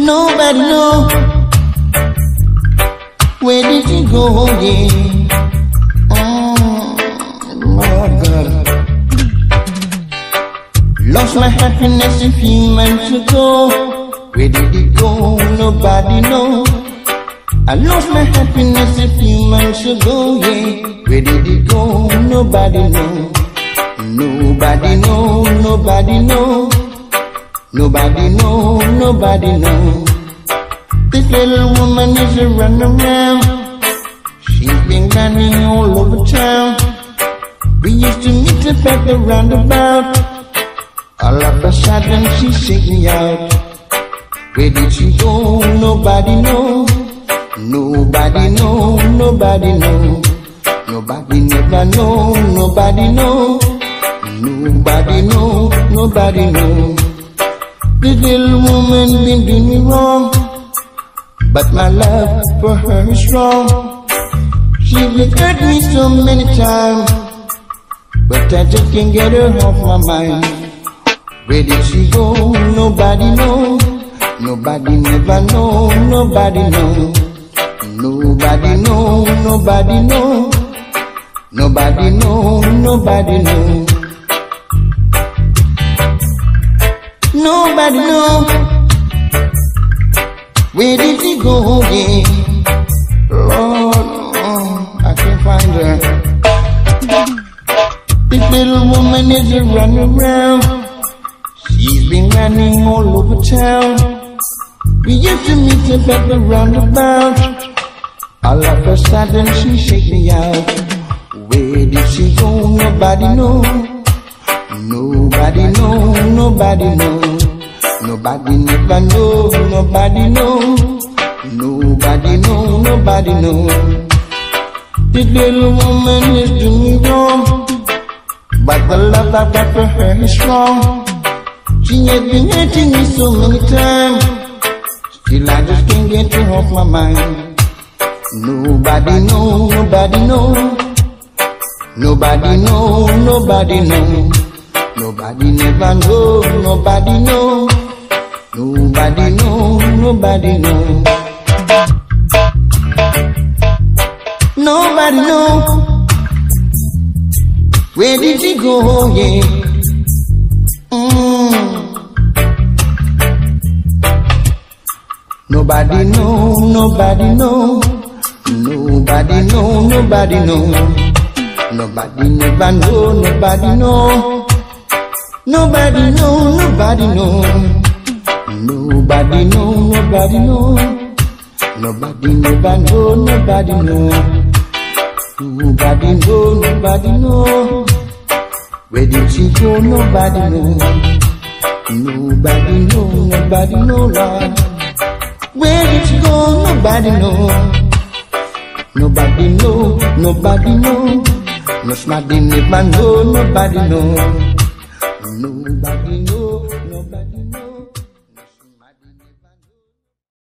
Nobody know where did she go, yeah. Oh God. Lost my happiness a few months ago. Where did it go? Nobody know. I lost my happiness a few months ago, yeah. Where did it go? Nobody know. Nobody know, nobody know. Nobody know, nobody know. This little woman is a runaround. She's been running all over town. We used to meet up at the roundabout. All of a sudden she shake me out. Where did she go? Nobody know. Nobody know, nobody know. Nobody never know, nobody know. Nobody know, nobody know. This little woman been doing me wrong, but my love for her is strong. She been hurt me so many times, but I just can't get her off my mind. Where did she go? Nobody know. Nobody never know, nobody know. Nobody know, nobody know. Nobody know, nobody know. Nobody know where did she go, yeah. Lord, I can't find her. This little woman is a running around. She's been running all over town. We used to meet up at the roundabout. All of a sudden she shake me out. Where did she go? Nobody know. Nobody know, nobody know. Nobody never know, nobody know. Nobody know, nobody know. This little woman is doing me wrong, but the love I got for her is strong. She has been hurting me so many times, still I just can't get her off my mind. Nobody know, nobody know. Nobody know, nobody know. Nobody never know, nobody know. Nobody know, nobody know. Nobody know where did she go, yeah. Nobody know, nobody know. Nobody know, nobody know. Nobody never know, nobody know. Nobody know, nobody know. Nobody know, nobody know. Nobody never know, nobody know. Nobody know, nobody know. Where did she go? Nobody know. Nobody know, nobody know, Lord. Where did she go? Nobody know. Nobody know, nobody know. Nobody never know, nobody know. Nobody know, nobody.